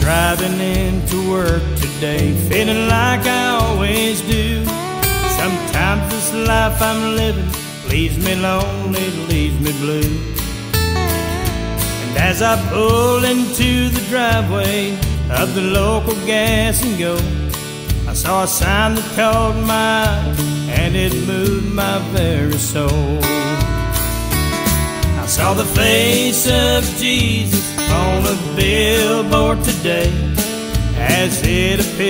driving into work today, feeling like I always do. Sometimes this life I'm living leaves me lonely, leaves me blue. And as I pull into the driveway of the local Gas and Go, I saw a sign that caught my eye, and it moved my very soul. I saw the face of Jesus on a billboard today as it appeared